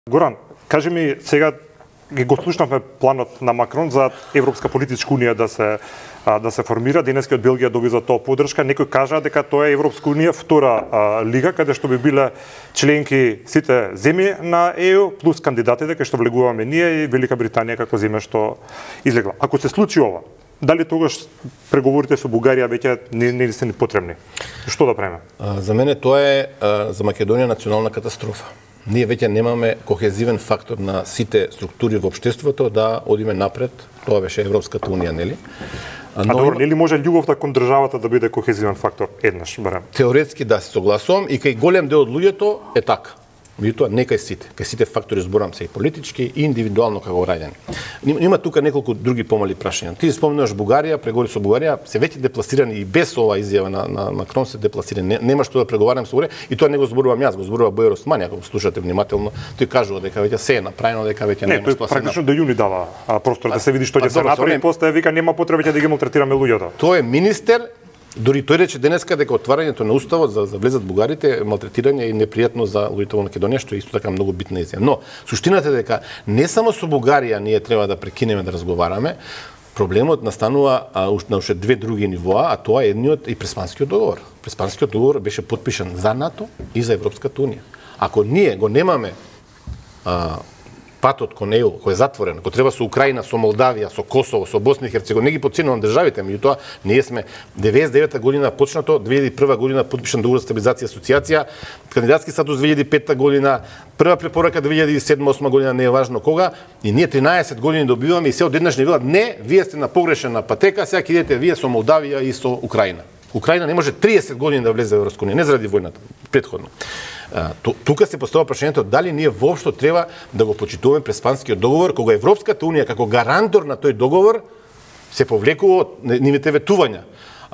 Горан, кажи ми сега, го слушнавме планот на Макрон за Европска политичка унија да се формира. Денеска од Белгија доби за тоа поддршка. Некои кажаа дека тоа е Европска унија втора лига, каде што би биле членки сите земји на ЕУ плюс кандидатите кај што влегуваме ние и Велика Британија како земја што излегла. Ако се случи ова, дали тогаш преговорите со Бугарија веќе не се ни потребни? Што да правиме? За мене тоа е за Македонија национална катастрофа. Ние веќе немаме кохезивен фактор на сите структури во општеството да одиме напред. Тоа беше Европската унија, нели? Добро, нели може љубовта кон државата да биде кохезивен фактор еднаш, барем? Теоретски да се согласувам и кај голем дел од луѓето е така. Меѓутоа не кај сите фактори зборам се и политички и индивидуално како граѓани. Има тука неколку други помали прашања. Ти спомнуваш Бугарија, преговори со Бугарија се веќе депласирани и без ова изјава на Макрон се депласирани. Нема што да преговарам со Бугарија и тоа не го зборувам јас, го зборува Бојар Османи, ако го слушате внимателно, тој кажува дека веќе се е направено, дека веќе нема што да се. Практично до јуни дава простор да се види што ќе се направи, после вика нема потреба да ги малтретираме луѓето. Тој е министер. Дори тој рече денеска дека отварањето на уставот за влезат бугарите е малтретирање и непријатно за луѓето во Македонија, што е исто така многу битна изјава. Но суштината е дека не само со Бугарија ние треба да прекинеме да разговараме, проблемот настанува на уште две други нивоа, а тоа е едниот и Преспанскиот договор. Преспанскиот договор беше потпишан за НАТО и за Европската унија. Ако ние го немаме патот кон ЕУ, кој е затворен, ако треба со Украина, со Молдавија, со Косово, со Босна и Херцеговина, не ги подценувам државите, меѓутоа ние сме 99-та година почнато, 2001 година подпишан договор за стабилизација и асоциација, кандидатски статус 2005 година, прва препорака 2007-2008 година, не е важно кога, и ние 13 години добиваме и се одеднаш не велат не, вие сте на погрешена патека, сега ќе идете вие со Молдавија и со Украина. Украина не може 30 години да влезе во Европска унија, не заради војната, претходно. Тука се поставува прашањето дали ние воопшто треба да го почитуваме Преспанскиот договор, кога Европската унија како гарантор на тој договор се повлекува од нивните ветувања.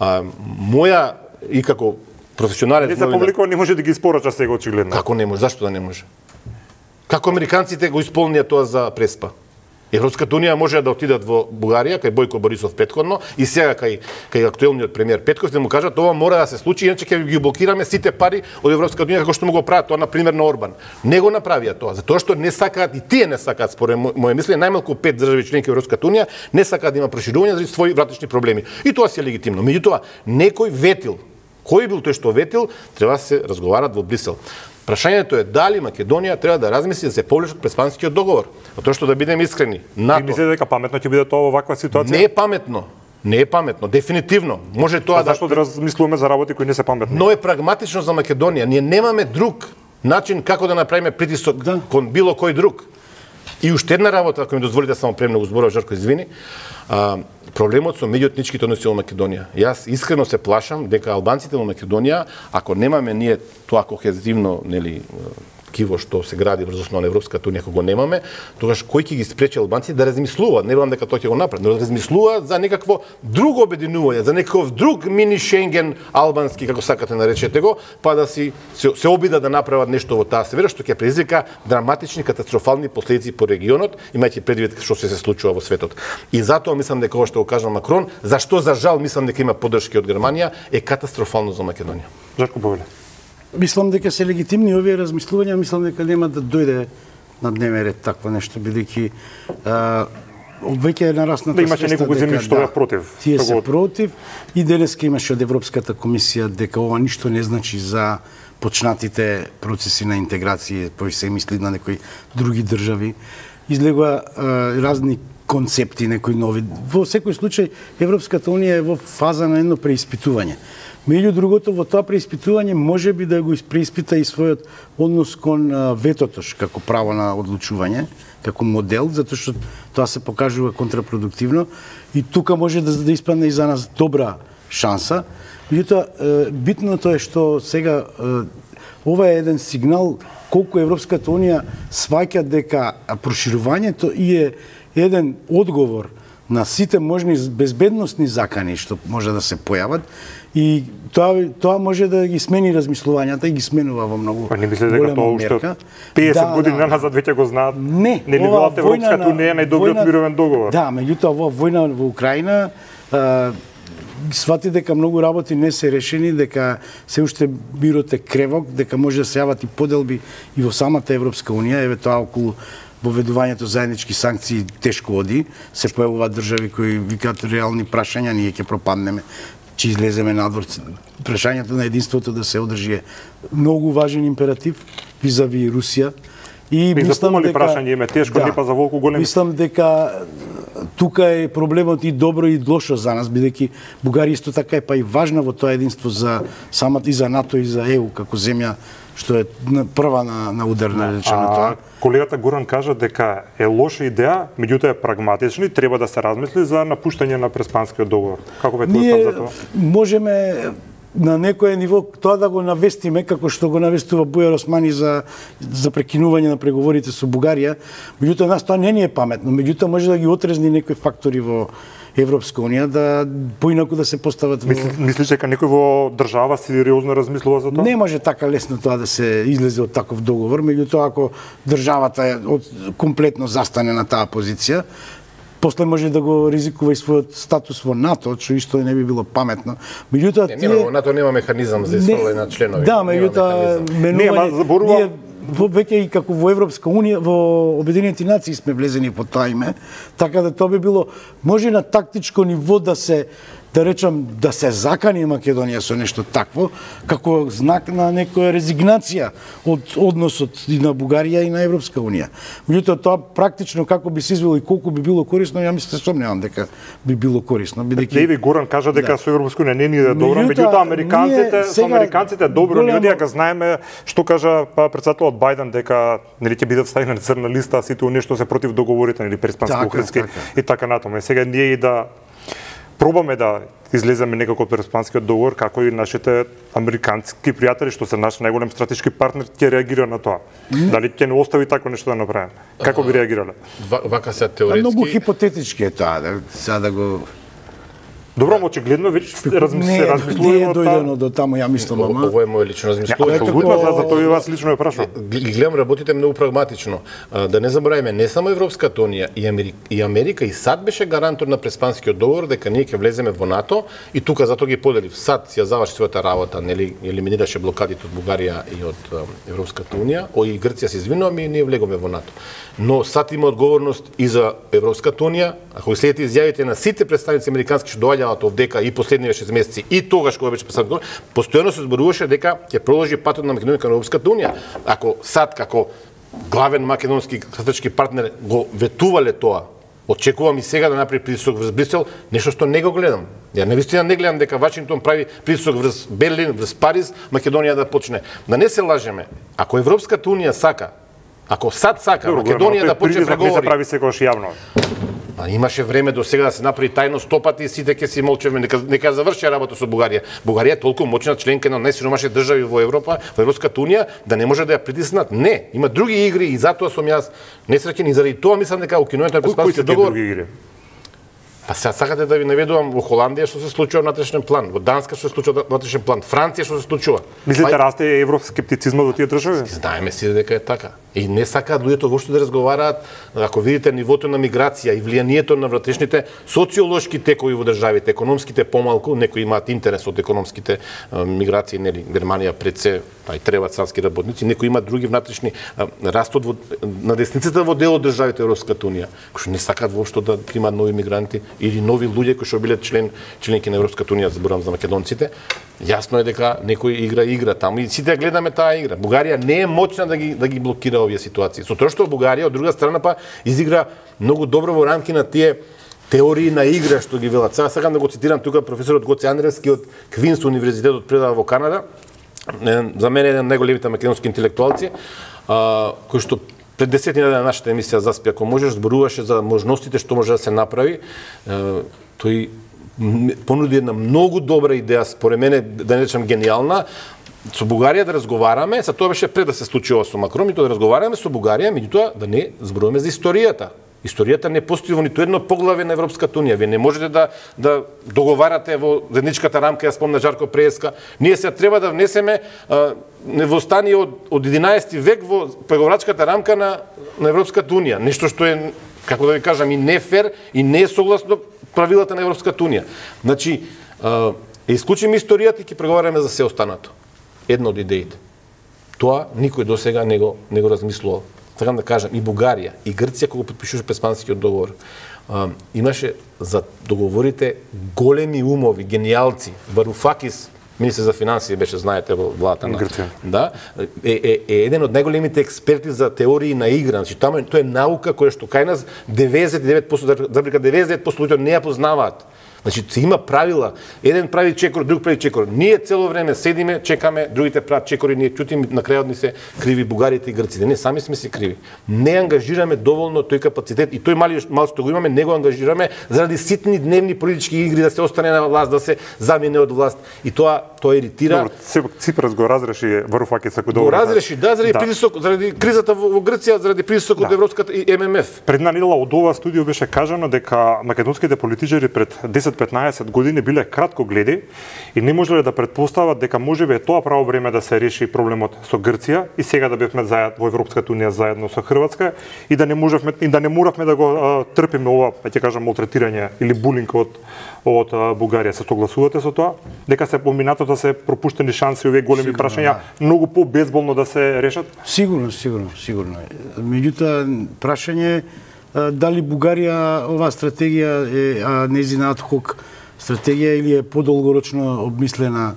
Моја и како професионален не се повлекува, не може да ги испорача сега очигледно. Како не може? Зашто да не може? Како американците го исполнија тоа за Преспа? Европската унија може да отидат во Бугарија, кај Бојко Борисов претходно, и сега кај актуелниот премиер Петков, да му кажат ова мора да се случи, иначе ќе ги блокираме сите пари од Европската унија како што му го прават тоа на пример на Орбан. Не го направија тоа, затоа што не сакаат и тие не сакаат според моje мислење, најмалку 5 држави членки Европската унија не сакаат да има проширување заради своји вратични проблеми. И тоа се легитимно. Меѓутоа, некој ветил, кој бил тој што ветил, треба да се разговарат во Брисел. Прашањето е дали Македонија треба да размисли да се повлече од Преспанскиот договор. Тоа што да бидеме искрени, НАТО. И мислите дека паметно ќе биде тоа во ваква ситуација? Не е паметно. Не е паметно, дефинитивно. Може тоа да зашто да размислуваме за работи кои не се паметни? Но е прагматично за Македонија. Ние немаме друг начин како да направиме притисок кон било кој друг. И уште една работа, ако ми дозволите само премногу зборува, Жарко, извини. Проблемот со меѓуетничките односи во Македонија. Јас искрено се плашам дека албанците во Македонија, ако немаме ние тоа кохезивно, нели, киво што се гради врз основа на Европската унија, ако го немаме, тогаш кој ќе ги спречи албанците да размислуваат, не верувам дека тоа ќе го направат, но да размислуваат за некакво друго обединување, за некој друг мини Шенген албански, како сакате наречете го, па да се обидат да направат нешто во таа сфера што ќе предизвика драматични катастрофални последици по регионот, имајќи предвид што се случува во светот. И затоа мислам дека ова што го кажа Макрон, зашто за жал мислам дека има поддршки од Германија, е катастрофално за Македонија. Жарко Бовеле. Мислам дека се легитимни овие размислувања, мислам дека нема да дојде на дневен ред такво нешто, бидејќи веќе е нарасната да имаше неколку земји што е против. Тие се против и денеска имаше од Европската комисија дека ова ништо не значи за почнатите процеси на интеграција, кои се мисли на некои други држави. Излегува разни концепти, некои нови. Во секој случај Европската унија е во фаза на едно преиспитување. Меѓу другото, во тоа преиспитување може би да го преиспита и својот однос кон ветото како право на одлучување, како модел, затоа што тоа се покажува контрапродуктивно и тука може да испадне и за нас добра шанса. Меѓутоа, битното е што сега ова е еден сигнал колку Европската унија сваќа дека проширувањето е еден одговор на сите можни безбедносни закани што може да се појават и тоа може да ги смени размислувањата и ги сменува во многу голема мерка. Не мислите дека тоа уште 50 години назад веќе го знаат? Не, не ли билата Европската унија најдобриот мировен договор? Да, меѓутоа во војна во Украина свати дека многу работи не се решени, дека се уште бирот е кревок, дека може да се јават и поделби и во самата Европска унија, еве тоа околу воведувањето заеднички санкции тешко оди, се појавуваат држави кои викаат реални прашања, ние ќе пропаднеме, ќе излеземе надвор. Прашањето на единството да се одржи е многу важен императив визави Русија. И мислам дека прашање име тешко, не па за волку големи. Мислам дека тука е проблемот и добро и лошо за нас, бидејќи Бугарија исто така е па и важна во тоа единство за самата и за НАТО и за ЕУ како земја што е прва на удар на речено тоа. Колегата Горан кажа дека е лоша идеја, меѓутоа е прагматична и треба да се размисли за напуштање на Преспанскиот договор. Како ве тоа за тоа? Можеме на некое ниво тоа да го навестиме, како што го навестува Бујар Османи за прекинување на преговорите со Бугарија. Меѓутоа, нас тоа не ни е паметно. Меѓутоа, може да ги отрезни некои фактори во Европска унија, да поинаку да се постават во... Мислиш дека некој во држава сериозно размислува за тоа? Не може така лесно тоа да се излезе од таков договор, меѓутоа, ако државата комплетно застане на таа позиција, после може да го ризикува и својот статус во НАТО, што исто не би било паметно. Меѓутоа, во НАТО нема механизам за исфрлање на членови. Да, меѓутоа, ние веќе и како во Европска унија, во Обединените нации сме влезени по тоа име, така да тоа би било може на тактичко ниво да се да речам, да се закани Македонија со нешто такво, како знак на некоја резигнација од односот и на Бугарија и на Европска унија. Меѓутоа, тоа практично како би се извело и колку би било корисно, ја мислам, сомневам дека би било корисно, бидејќи Деви Горан кажа дека со Европска унија не ни е добро, меѓутоа американците, со американците добро, ние дека знаеме што кажа претседателот Бајден дека нели ќе бидат ставени на црна листа, сите оние што се против договорите, нели преспанско-ухридски и така натаму. Сега ние и да пробаме да излеземе некако од Преспанскиот договор, како и нашите американски пријатели, што се наш најголем стратешки партнер, ќе реагира на тоа. Дали ќе не остави такво нешто да направи? Како би реагирале? Вака се теоретски... Многу хипотетички е тоа, сега да го... Добро, очигледно веќе се размислува не е дојдено до таму, ја мислам, ама. Ово е моје лично размислување. За тоа и вас лично ја прашувам. Ги гледам, работите многу прагматично. Да не забораваме, не само Европската унија, и Америка и САД беше гарантор на Преспанскиот договор дека ние ќе влеземе во НАТО и тука затоа ги поделив. САД ја заврши својата работа, нели елиминираше блокадите од Бугарија и од Европската унија, и Грција се извинува, и ние влеговме во НАТО. Но САД има одговорност и за Европската унија. Ако следите изјавите на сите представници американски што доаѓаат овдека и последниве 6 месеци и тогаш кога беше представник, постојано се зборуваше дека ќе продолжи патот на Македонија кон Европската унија. Ако САД како главен македонски стратешки партнер го ветувале тоа, очекувам и сега да направи притисок врз Брисел, нешто што не го гледам. Ја навистина не гледам дека Вашингтон прави притисок врз Берлин, врз Париз, Македонија да почне. Да не се лажеме. Ако Европската унија сака, ако САД сака Македонија да почне преговори, не се прави секогаш јавно. Имаше време до сега да се направи тајно 100 пати и сите ќе си молчеме, нека заврши работа со Бугарија. Бугарија е толку моćна членка на најсиромашните држави во Европа, во Европската унија, да не може да ја притиснат. Не, има други игри и затоа сум јас несреќен и заради тоа мислам дека укинувањето на Преспанскиот договор. Па сега сакате да ви наведувам во Холандија што се случува на внатрешен план, во Данска што се случува на внатрешен план, Франција што се случува. Мислите расте евроскептицизмот во тие држави? Знаеме си дека е така. И не сакаат луѓето воопшто да разговараат, ако видите нивото на миграција и влијанието на внатрешните социолошки текови во државите, економските помалку, некои имаат интерес од економските миграции, нели, Германија пред се, па и требаат сански работници, некои имаат други внатрешни растот на десницата во дел од државите Европската унија, кои што не сакаат воопшто да примаат нови мигранти или нови луѓе кои што биле членки на Европската унија, зборам за македонците. Јасно е дека некој игра таму и сите гледаме таа игра. Бугарија не е моćна да ги блокира овие ситуации. Со тоа што Бугарија од друга страна па изигра многу добро во рамки на тие теории на игра што ги велат. Сега сакам да го цитирам тука професорот Гоце Андревски од Квинс универзитетот предава во Канада. За мене еден од најголемите македонски интелектуалци, кој што пред 10 дена на нашата емисија Заспи ако можеш зборуваше за можностите што може да се направи. Тој понуди една многу добра идеја, според мене, да не речам гениална, со Бугарија да разговараме, за тоа беше пред да се случи ова со Макрон, и тоа да разговараме со Бугарија, меѓутоа да не зборуваме за историјата. Историјата не постои во ниту едно поглаве на Европската унија. Вие не можете да договарате во заедничката рамка, ја спомна Жарко Преска. Ние се треба да внесеме невостание од 11 век во преговорачката рамка на Европската унија. Нешто што е, како да ви кажам, и не фер, и не е согласно правилата на Европската унија. Значи, исклучиме историјата и ќе преговараме за се останато. Една од идеите. Тоа никој досега не го размислувал. Требам да кажам, и Бугарија, и Грција, кога потпишуваше Преспанскиот договор, имаше за договорите големи умови, гениалци. Варуфакис, министр за финансии беше, знаете, во владата на Грција. Да, е еден од најголемите експерти за теории на игра. Значи, тоа е наука која што кај нас 99%, за 99% луѓе не ја познаваат. Значи, се има правила. Еден прави чекор, друг прави чекор. Ние цело време седиме, чекаме, другите прават чекори, ние чутим, на крајот ни се криви бугарите и грците. Не, сами сме се криви. Не ангажираме доволно тој капацитет и тој мал што го имаме, не го ангажираме заради ситни дневни политички игри да се остане на власт, да се замине од власт. И тоа иритира. Добро, Ципрас го разреши Варуфакис ако го разреши, да, заради притисок, заради кризата во Грција, заради притисок од Европската и ММФ. Предна недела од ова студио беше кажано дека македонските политичари пред 10-15 години биле краткогледи и не можеле да претпостават дека можеби е тоа право време да се реши проблемот со Грција и сега да бевме заедно во Европската унија заедно со Хрватска и да не моравме да го трпиме ова, ќе кажам, малтретирање или булинг од Бугарија. Се согласувате со тоа? Дека се поминатото се пропуштени шанси овие големи прашања многу по-безболно да се решат? Сигурно. Меѓутоа, прашање дали Бугарија оваа стратегија е нејзина адхок стратегија или е подолгорочно обмислена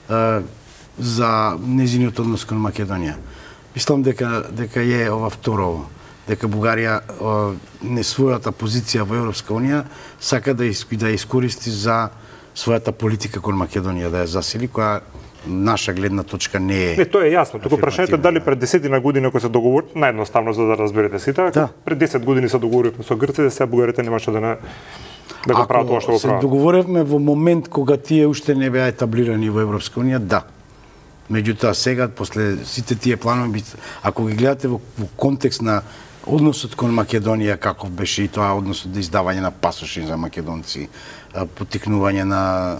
за нејзиниот однос кон Македонија. Мислам дека е ова второво, дека Бугарија не својата позиција во Европска унија сака да искористи за својата политика кон Македонија, да ја засили, која наша гледна точка не е. Не, тоа е јасно. Туку прашањето дали пред 10 години кога се договори, наједноставно за да разберете сите, пред 10 години се договоривме со грците, сега бугарите немаше да го прават тоа што го прават. Ако се договоревме во момент кога тие уште не беа етаблирани во Европска унија, да. Меѓутоа сега после сите тие планови, ако ги гледате во контекст на односот кон Македонија, каков беше и тоа односот до издавање на пасоши за македонци, поттикнување на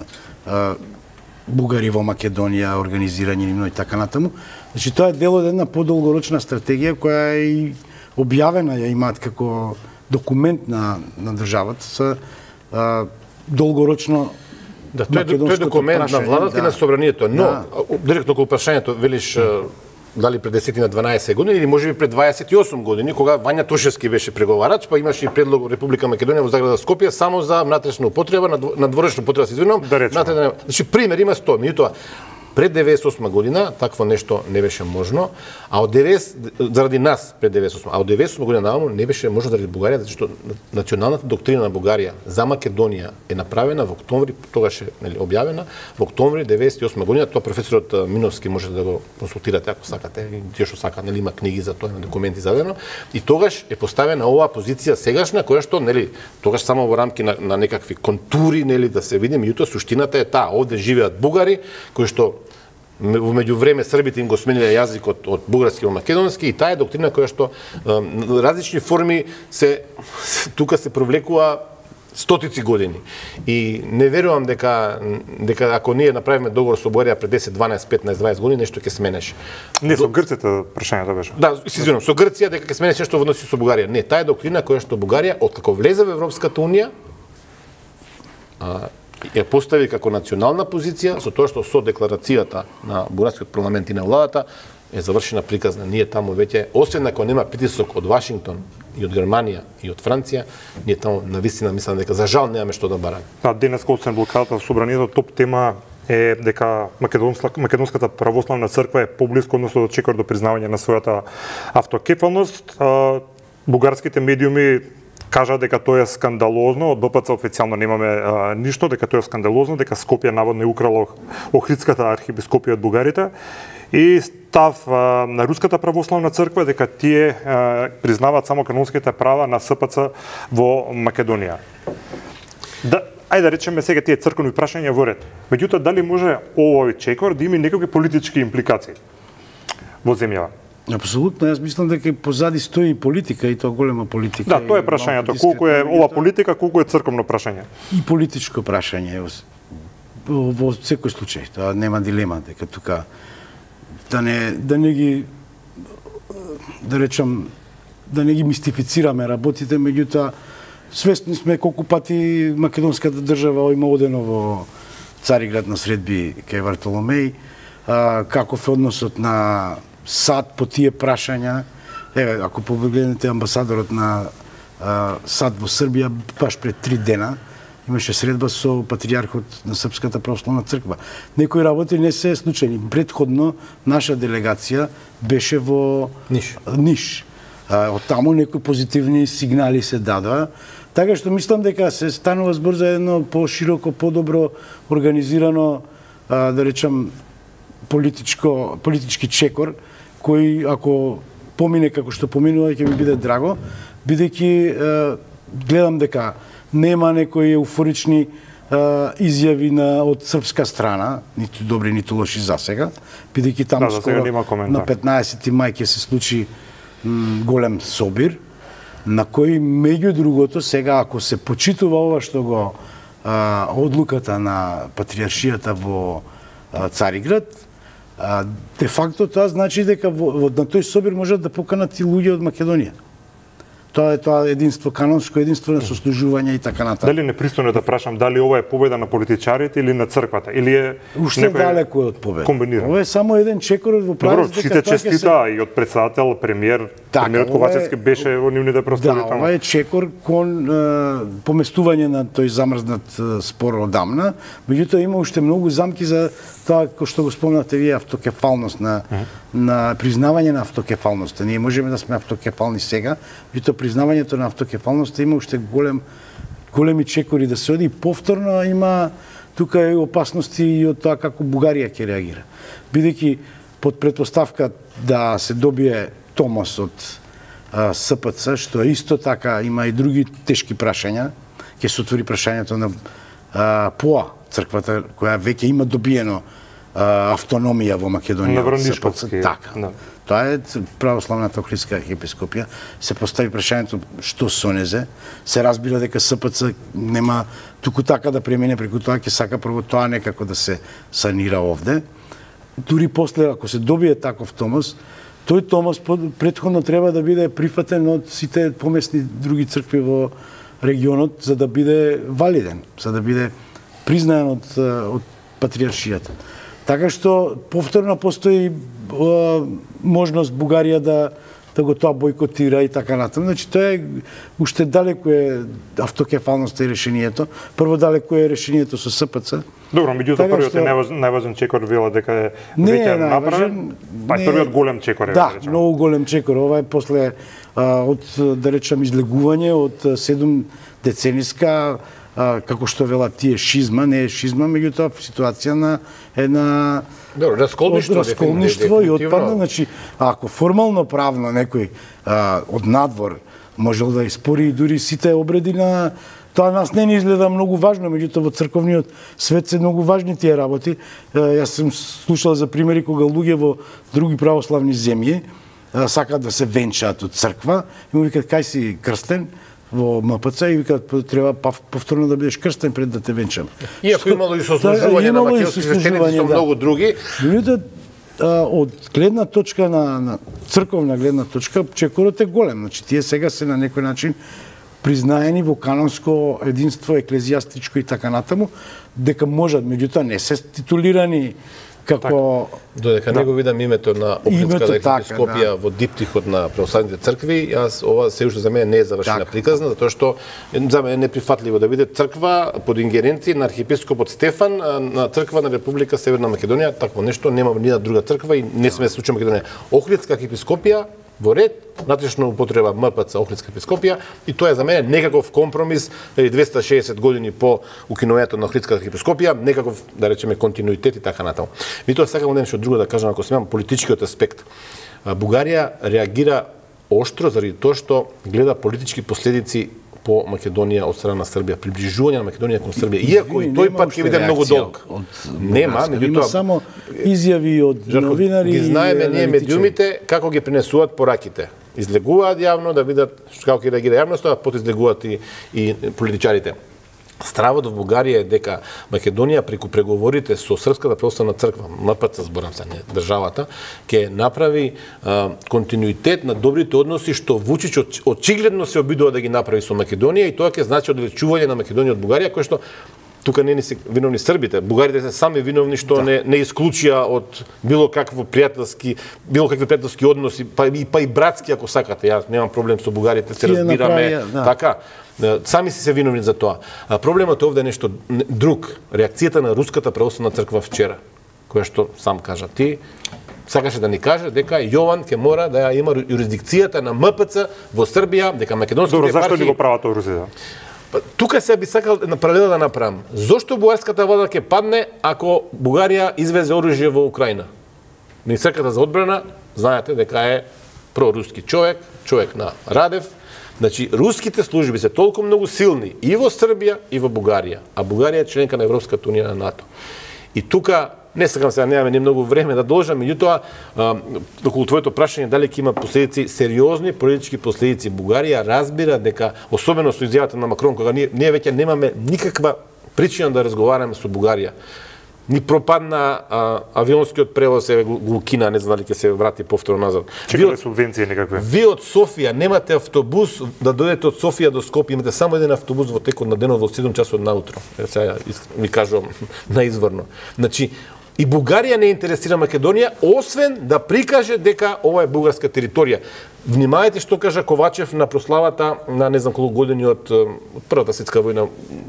бугари во Македонија, организирање нивно и така натаму. Значи тоа е дел од една подолгорочна стратегија која е и објавена, ја имаат како документ на државата со долгорочно. Да, тој е документ на владата и на собранието, но директно кога прашањето велиш дали пред 10 на 12 години или можеби пред 28 години, кога Вања Тошевски беше преговарач, па имаше и предлог Република Македонија во Заграда Скопје само за внатрешна употреба, на дворешна употреба, се извинувам. Значи пример има 100, меѓутоа пред 98 година такво нешто не беше можно, а од 90 заради нас пред 98, а од 98 година наваму не беше можно заради Бугарија, зашто националната доктрина на Бугарија за Македонија е направена во октомври, тогаш е објавена во октомври 98 година. Тоа професорот Миновски може да го консултирате ако сакате, тие што сакаат, нели има книги за тоа, има документи зададено. И тогаш е поставена оваа позиција сегашна која што нели тогаш само во рамки на некакви контури, нели да се види, меѓутоа суштината е таа, овде живеат бугари кои што во меѓувреме србите им го смениле јазикот од бугарски во македонски и таа е доктрина која што различни форми тука се провлекува стотици години. И не верувам дека ако ние направиме договор со Бугарија пред 10, 12, 15, 20 години нешто ќе сменеше. Не со грците прашањето беше. Да, се извинувам, со Грција дека ќе сменеше нешто во односи со Бугарија. Не, таа е доктрина која што Бугарија откако влезе во Европската унија ја постави како национална позиција, со тоа што со декларацијата на бугарскиот парламент и на владата е завршена приказна. Ние таму веќе, освен ако нема притисок од Вашингтон и од Германија и од Франција, ние таму навистина мислам дека за жал немаме што да бараме. Да, денес освен блокадата во собранието, топ тема е дека македонската православна црква е поблиску, односно чека до признавање на својата автокефалност. Бугарските медиуми кажа дека тоа е скандалозно, од БПЦ официјално немаме ништо, дека тоа е скандалозно, дека Скопје наводно украло Охридската архиепископија од бугарите и став на Руската православна црква дека тие признаваат само канонските права на СПЦ во Македонија. Ајде да речеме сега тие црковни прашања во ред. Меѓутоа, дали може овој чекор да има некакви политички импликации во земјава? Апсолутно, јас мислам дека позади стои политика и тоа голема политика. Да, тоа е прашањето. Колку е ова политика, колку е црковно прашање? И политичко прашање во секој случај. Тоа нема дилема дека тука да не ги да речам да не ги мистифицираме работите, меѓутоа свесни сме колку пати македонската држава има одено во Цариград на средби кај Вартоломеј, каков е односот на САД по тие прашања. Еве, ако погледнете амбасадорот на САД во Србија, баш пред 3 дена, имаше средба со патријархот на Српската православна црква. Некои работи не се случајни. Предходно, наша делегација беше во Ниш. Од таму некои позитивни сигнали се дадоа. Така што мислам дека се станува збор за едно пошироко, подобро организирано, да речам, политички чекор, кој ако помине како што поминува, ќе ми биде драго, бидејќи гледам дека нема некои еуфорични изјави од српска страна, ниту добри, ниту лоши за сега, бидејќи таму скоро на 15 мај ќе се случи голем собир, на кој меѓу другото сега ако се почитува ова што го одлуката на патриаршијата во Цариград, де факто тоа значи дека на тој собир можат да поканат и луѓе од Македонија. Тоа е единство, канонско единство на сослужување и така натаму. Дали непристојно да прашам дали ова е победа на политичарите или на црквата, или е уште далеко од победа. Комбинирано. Ова е само еден чекор во правец дека сите честита и од председател, премиерот Ковачевски беше во нивните простори таму. Да, ова е чекор кон поместување на тој замрзнат спор одамна, меѓутоа има уште многу замки за тоа кој што го спомнате вие, автокефалност на признавање на автокефалноста. Ние можеме да сме автокефални сега, меѓутоа признавањето на автокефалноста има уште големи чекори да се оди. Повторно има тука и опасности и од тоа како Бугарија ќе реагира. Бидејќи под претпоставка да се добие томос од СПЦ, што исто така има и други тешки прашања, ќе се отвори прашањето на ПОА, црквата која веќе има добиено автономија во Македонија. На Вранишковски. Така. No. Тоа е православната Охридска архиепископија. Се постави прашањето што сонезе. Се разбира дека СПЦ нема туку така да премине преку тоа, ќе сака прво тоа некако да се санира овде. Дури после, ако се добие таков томос, тој томос претходно треба да биде прифатен од сите помесни други цркви во регионот за да биде валиден, за да биде признаен од патриаршијата. Така што повторно постои можност Бугарија да го тоа бойкотира и така натаму. Значи тоа е уште далеку е автокефалноста и решението. Прво далеку е решението со СПЦ. Добро, меѓутоа првиот е најважен чекор вела дека е веќе направен, па првиот голем чекор е. Да, многу голем чекор. Ова е после од да речам излегување од 7 децениска како што велат тие шизма, не е шизма, меѓутоа ситуација на една расколништво и отпадна. Значи, ако формално правно некој од надвор можел да испори и дури сите обреди на тоа нас не ни изгледа многу важно, меѓутоа во црковниот свет се многу важни тие работи. Јас сум слушал за примери кога луѓе во други православни земји сакаат да се венчаат од црква и му викаат кај си крстен во МПЦ и викаат треба повторно да бидеш крстен пред да те венчам. Иако имало и сослужување на македонски свештеници со многу други. Од гледна точка на црковна гледна точка, чекорот е голем. Значи тие сега се на некој начин признаени во канонско единство еклезијастичко и така натаму, дека можат, меѓутоа не се титулирани како додека не го видам името на Охридската архиепископија во диптихот на православните цркви, јас ова се уште за мене не е завршена приказна, затоа што за мене е неприфатливо да биде црква под ингеренција на архиепископот Стефан на црква на Република Северна Македонија. Такво нешто нема ни на друга црква и не сме случај Македонија. Охридска архиепископија во ред, натрешно употреба МПЦ Охридска епископија и тоа е за мене некаков компромис 260 години по укинувањето на Охридска архиепископија, некаков да речеме континуитет и така натаму. Ми тоа сакам нешто друго да кажам ако смеам политичкиот аспект. Бугарија реагира оштро заради тоа што гледа политички последици по Македонија од страна на Србија, приближување на Македонија кон Србија. Иако и тој пат ќе биде многу долг. Нема, меѓутоа има само изјави од новинари. Ги знаеме ние медиумите како ги пренесуваат пораките. Излегуваат јавно да видат како ќе реагира јавноста, а потоа излегуваат и политичарите. Стравот во Бугарија е дека Македонија преку преговорите со Српската православна црква, МПЦ зборам се, не државата, ќе направи континуитет на добрите односи што Вучич очигледно се обидува да ги направи со Македонија и тоа ќе значи оддалечување на Македонија од Бугарија, кој што тука не се виновни србите, бугарите се сами виновни што не исклучија од било какви пријателски односи, па и братски ако сакате. Јас немам проблем со бугарите, се разбираме, така. Сами се виновни за тоа. А проблемот овде е нешто друг. Реакцијата на Руската православна црква вчера, која што сам кажа ти, сакаше да ни каже дека Јован ќе мора да ја има юрисдикцијата на МПЦ во Србија, дека македонските епархии... Добро, зашто ли го прават тоа Русија? Тука се би сакал на паралела да направам. Зошто бугарската влада ќе падне ако Бугарија извезе оружје во Украина? Министерката за одбрана, знаете дека е проруски човек на Радев. Значи, руските служби се толку многу силни и во Србија и во Бугарија, а Бугарија е членка на Европската унија на НАТО. И тука не сакам сега, немаме ни многу време да должам, меѓутоа, околу твоето прашање дали ќе има последици, сериозни политички последици. Бугарија разбира дека, особено со изјавата на Макрон, кога ние веќе немаме никаква причина да разговараме со Бугарија. Ни пропадна авионскиот превоз, го укина, не знам дали ќе се врати повторно назад. Чекале субвенции некакви. Вие од Софија немате автобус да дојдете од Софија до Скопје, имате само еден автобус во текот на денот во 7 часот наутро. Сега ми кажувам наизворно. Значи, и Бугарија не интересира Македонија, освен да прикаже дека ова е бугарска територија. Внимајте што кажа Ковачев на прославата на не знам колку години од Првата светска војна,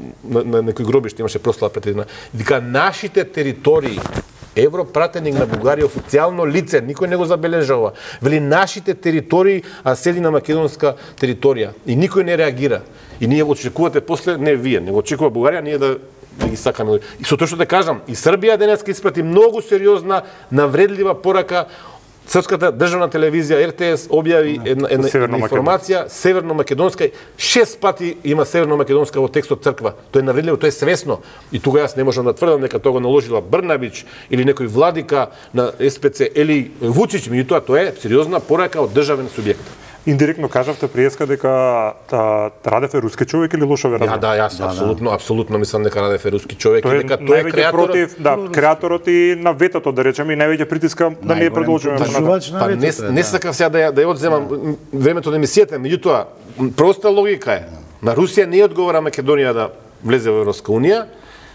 на некој гробиште имаше прослава пред една. Вика, нашите територии, европратеник на Бугарија, официјално лице, никој не го забележа ова. Вели, нашите територии, а седи на македонска територија. И никој не реагира. И ние очекувате после, не вие, не очекува Бугарија, ние да ги сакаме. И со тоа што да кажам, и Србија денеска испрати многу сериозна, навредлива порака. Српската државна телевизија РТС објави една информација, северно-македонска, 6 пати има северно-македонска во текстот црква. Тоа е навредливо, тоа е свесно. И тука јас не можам да тврдам дека тоа го наложила Брнабич или некој владика на СПЦ или Вучич, меѓутоа тоа е сериозна порака од државен субјект. Индиректно кажавте преска дека Радев е руски човек или лошо ве разбирам? Да, јас апсолутно мислам дека Радев е руски човек и дека тој е креаторот. Против, креаторот и на ветото, да речеме, и највеќе притискам да не продолжуваме. Па не сакав сега да ја одземам времето на емисијата, меѓутоа проста логика е. На Русија не одговара Македонија да влезе во Европска унија,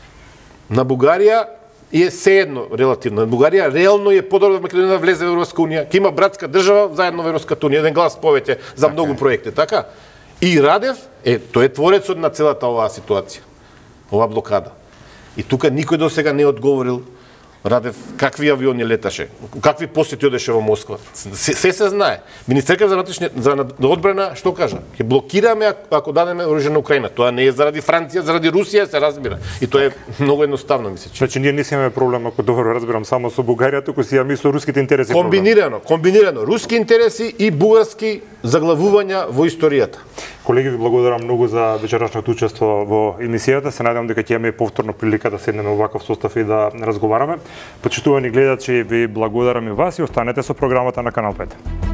на Бугарија и е sejedno релативно. Бугарија реално е подобро да Македонија да влезе во Европска унија. Ќе има братска држава заедно во Европската унија, еден глас повеќе за многу проекти, така? И Радев тој е творецот на целата оваа ситуација. Оваа блокада. И тука никој до сега не одговорил Радев какви авиони леташе, какви посети одеше во Москва. Се знае. Министерка за одбрана што кажа? Ќе блокираме ако дадеме оружје на Украина. Тоа не е заради Франција, заради Русија, се разбира. И тоа е многу едноставно, мислам. Значи ние не имаме проблем, ако добро разбирам, само со Бугарија, туку си ја мислам со руските интереси. Комбинирано, руски интереси и бугарски заглавувања во историјата. Колеги, ви благодарам многу за вечерашното учество во емисијата. Се надевам дека ќе имаме повторно прилика да седнеме во ваков состав и да разговараме. Почитувани гледачи, ви благодарам и вас и останете со програмата на Канал 5.